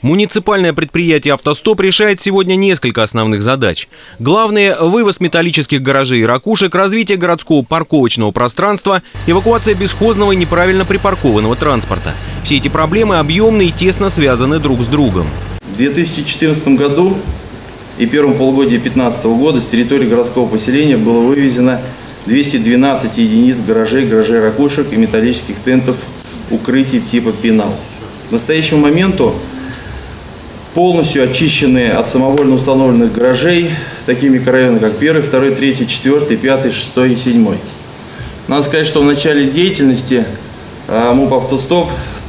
Муниципальное предприятие «Автостоп» решает сегодня несколько основных задач. Главное – вывоз металлических гаражей и ракушек, развитие городского парковочного пространства, эвакуация бесхозного и неправильно припаркованного транспорта. Все эти проблемы объемны и тесно связаны друг с другом. В 2014 году и первом полугодии 2015 года с территории городского поселения было вывезено 212 единиц гаражей ракушек и металлических тентов укрытий типа пенал. К настоящему моменту полностью очищенные от самовольно установленных гаражей такие микрорайоны, как 1, 2, 3, 4, 5, 6 и 7. Надо сказать, что в начале деятельности МУП «Автостоп» в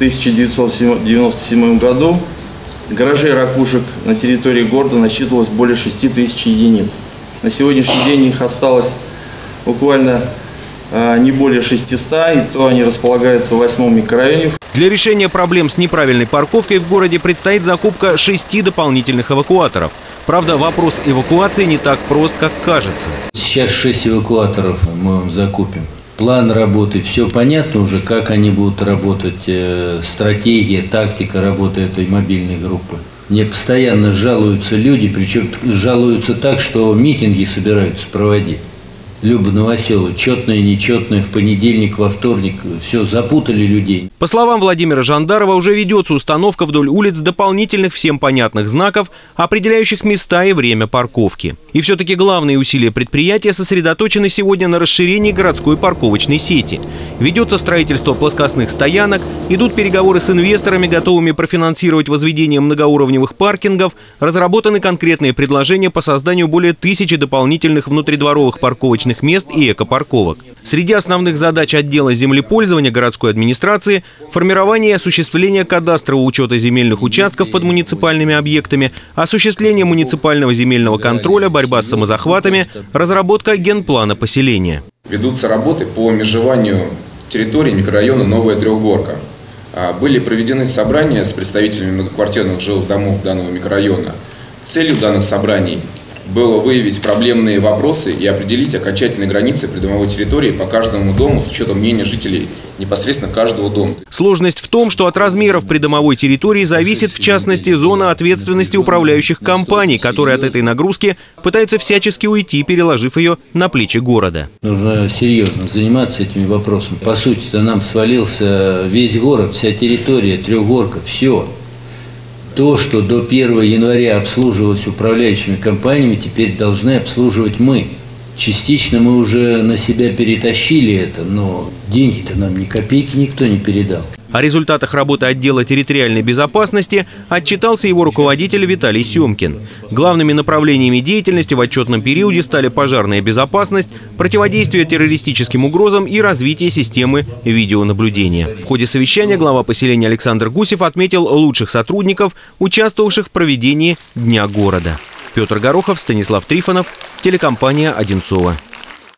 1997 году гаражей ракушек на территории города насчитывалось более 6000 единиц. На сегодняшний день их осталось буквально не более 600, и то они располагаются в 8 микрорайоне. Для решения проблем с неправильной парковкой в городе предстоит закупка 6 дополнительных эвакуаторов. Правда, вопрос эвакуации не так прост, как кажется. Сейчас 6 эвакуаторов мы вам закупим. План работы, все понятно уже, как они будут работать, стратегия, тактика работы этой мобильной группы. Мне постоянно жалуются люди, причем жалуются так, что митинги собираются проводить. Люба Новоселова, четное, нечетное, в понедельник, во вторник, все, запутали людей. По словам Владимира Жандарова, уже ведется установка вдоль улиц дополнительных всем понятных знаков, определяющих места и время парковки. И все-таки главные усилия предприятия сосредоточены сегодня на расширении городской парковочной сети. Ведется строительство плоскостных стоянок, идут переговоры с инвесторами, готовыми профинансировать возведение многоуровневых паркингов, разработаны конкретные предложения по созданию более 1000 дополнительных внутридворовых парковочных мест и экопарковок. Среди основных задач отдела землепользования городской администрации – формирование и осуществление кадастрового учета земельных участков под муниципальными объектами, осуществление муниципального земельного контроля, борьба с самозахватами, разработка генплана поселения. Ведутся работы по межеванию территории микрорайона Новая Трехгорка. Были проведены собрания с представителями многоквартирных жилых домов данного микрорайона. Целью данных собраний было выявить проблемные вопросы и определить окончательные границы придомовой территории по каждому дому с учетом мнения жителей непосредственно каждого дома. Сложность в том, что от размеров придомовой территории зависит, в частности, зона ответственности управляющих компаний, которые от этой нагрузки пытаются всячески уйти, переложив ее на плечи города. Нужно серьезно заниматься этими вопросами. По сути-то нам свалился весь город, вся территория, Трехгорка, все. То, что до 1 января обслуживалось управляющими компаниями, теперь должны обслуживать мы. Частично мы уже на себя перетащили это, но деньги-то нам ни копейки никто не передал. О результатах работы отдела территориальной безопасности отчитался его руководитель Виталий Семкин. Главными направлениями деятельности в отчетном периоде стали пожарная безопасность, противодействие террористическим угрозам и развитие системы видеонаблюдения. В ходе совещания глава поселения Александр Гусев отметил лучших сотрудников, участвовавших в проведении Дня города. Петр Горохов, Станислав Трифонов, телекомпания «Одинцово».